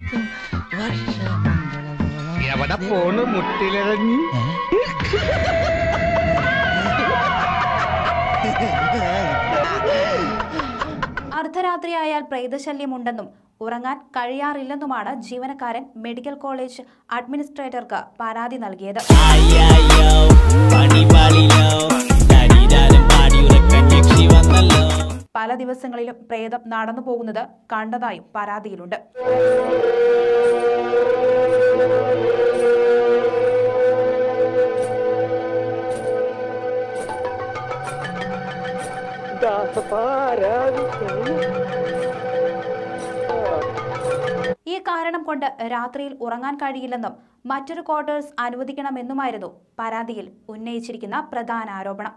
എവിടെ പോണ് മുട്ടിലിറങ്ങി? അർദ്ധരാത്രിയായാൽ പ്രേതശല്യമുണ്ടെന്നും ഉറങ്ങാൻ കഴിയാറില്ലെന്നുമാണ് ജീവനക്കാരൻ മെഡിക്കൽ കോളേജ് അഡ്മിനിസ്ട്രേറ്റർക്ക് പരാതി നൽകിയത്. പല ദിവസങ്ങളിലും പ്രേതം നടന്നു പോകുന്നത് കണ്ടതായും പരാതിയിലുണ്ട്. ഈ കാരണം കൊണ്ട് രാത്രിയിൽ ഉറങ്ങാൻ കഴിയില്ലെന്നും മറ്റൊരു ക്വാർട്ടേഴ്സ് അനുവദിക്കണമെന്നുമായിരുന്നു പരാതിയിൽ ഉന്നയിച്ചിരിക്കുന്ന പ്രധാന ആരോപണം.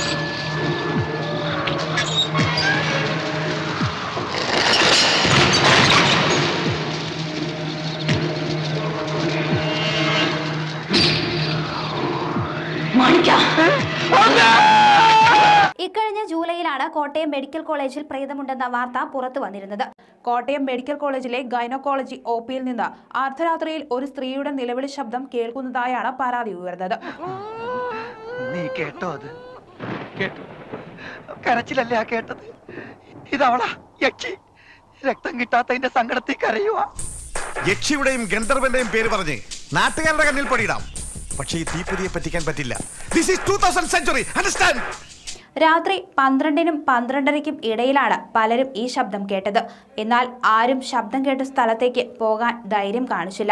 ഇക്കഴിഞ്ഞ ജൂലൈയിലാണ് കോട്ടയം മെഡിക്കൽ കോളേജിൽ പ്രേതമുണ്ടെന്ന വാർത്ത പുറത്തു വന്നിരുന്നത്. കോട്ടയം മെഡിക്കൽ കോളേജിലെ ഗൈനക്കോളജി ഒപിയിൽ നിന്ന് അർദ്ധരാത്രിയിൽ ഒരു സ്ത്രീയുടെ നിലവിളി ശബ്ദം കേൾക്കുന്നതായാണ് പരാതി ഉയർന്നത്. നീ കേട്ടോ? അത് കേട്ടോ? കരച്ചിലല്ലേ ആ കേട്ടത്? ഇതവളാ യക്ഷി. രക്തം കിട്ടാത്തതിന്റെ സങ്കടത്തിൽ കരയുക. യക്ഷിയുടെയും ഗന്ധർവന്റെയും പേര് പറഞ്ഞ് നാട്ടുകാരുടെ കണ്ണിൽ പണിയിടാം. പക്ഷേ ഈ തീപ്പൊരിയെ പറ്റിക്കാൻ പറ്റില്ല. This is 2000th century. Understand? രാത്രി 12നും 12:30ക്കും ഇടയിലാണ് പലരും ഈ ശബ്ദം കേട്ടത്. എന്നാൽ ആരും ശബ്ദം കേട്ട സ്ഥലത്തേക്ക് പോകാൻ ധൈര്യം കാണിച്ചില്ല.